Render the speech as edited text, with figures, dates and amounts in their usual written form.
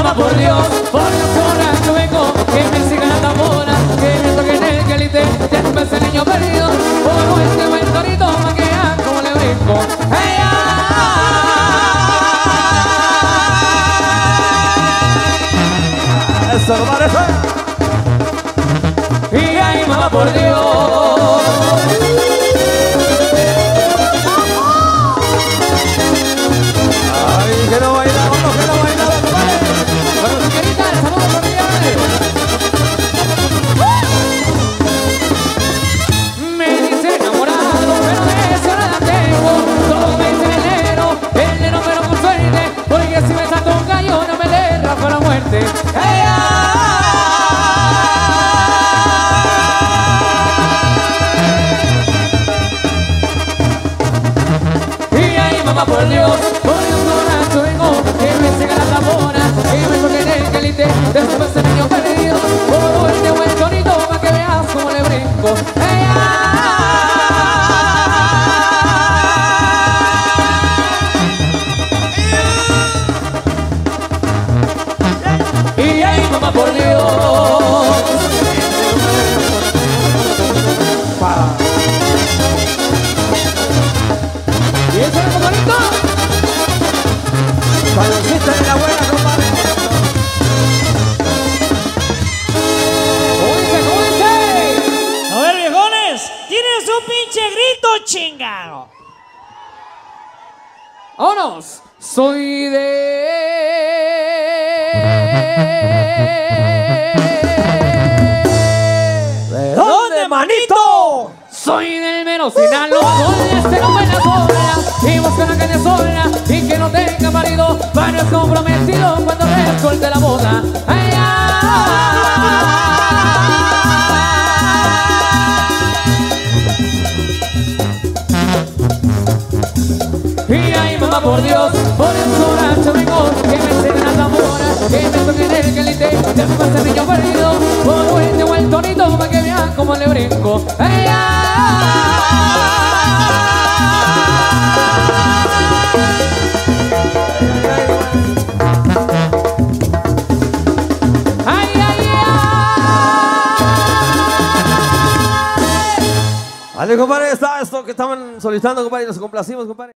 mamá, por Dios, borracho vengo, que me siga la tambora, que me toquen el quelite, ya empecé el niño perdido, por este buen torito, pa' que vean cómo le brinco. ¡Hey, Eso no parece. y ay, mamá, por Dios. Ay, que no bailamos, que no bailamos, compadre. Bueno, señorita, saludos familiares. Me dice enamorado, pero de eso nada tengo. Todo me dice enero pero con suerte, porque si me saco un gallo no me le rajo la muerte. ¡Hey, y ay, mamá, por Dios, borracho vengo, que me siga la tambora, que me toquen el quelite, después el niño perdido, por este buen torito, pa' que veas cómo le brinco. ¡Hey, y ay, mamá, por Dios. ¿Y eso es como bonito? Cuando existe la buena, compadre. ¿Cómo dice? A ver, viejones, tienes un pinche grito chingado. ¡Vámonos! Soy ¿De dónde, manito? Soy del mero Sinaloa, con este no buena sola, y busco una caña sola, y que no tenga marido, para no es comprometido cuando le suelte la boda. ¡Ay, ay! Y ay, mamá, por Dios, por el borracho vengo, que me ceden la tambora, que me toquen el quelite, después el niño perdido, por este buen tonito, pa' que vean cómo le brinco. ¡Ay, Vale, compadre, está esto que estaban solicitando, compadre, y nos complacimos, compadre.